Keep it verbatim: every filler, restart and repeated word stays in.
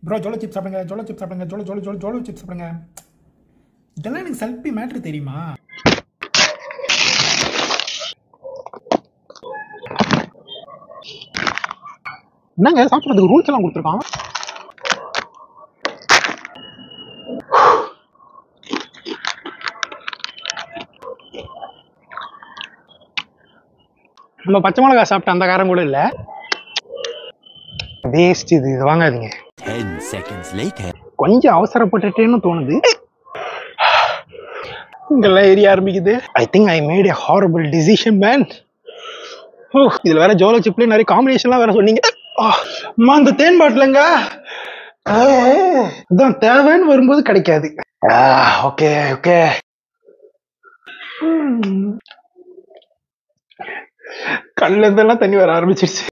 Bro Zolo chips சாப்பிடுங்க, Zolo chips சாப்பிடுங்க, Zolo Zolo Zolo Zolo chips சாப்பிடுங்க. இதெல்லாம் எனக்கு செல்ஃபி மேட்ரு தெரியுமா? என்னங்க சாப்பிட்றதுக்கு ரூல்ஸ் எல்லாம் கொடுத்துருக்கான். நம்ம பச்சை மிளகா சாப்பிட்ட அந்த காரம் கூட இல்ல. வேஸ்ட் இது, இது வாங்காதீங்க. ten seconds later. கொஞ்சம் அவசரப்பட்டுட்டேன்னு தோணுது. இங்கெல்லாம் ஏரிய ஆரம்பிக்குது. I think I made a horrible decision man. Oh, இதுல வேற ஜோலோ சிப்ல நிறைய காம்பினேஷன்லாம் வேற சொன்னீங்க. அம்மா அந்த தேன் பாட்டிலங்க இதான் தேவைன்னு வரும்போது கிடைக்காது. Okay okay. கண்ணுல இருந்தெல்லாம் தண்ணி வர ஆரம்பிச்சிருச்சு.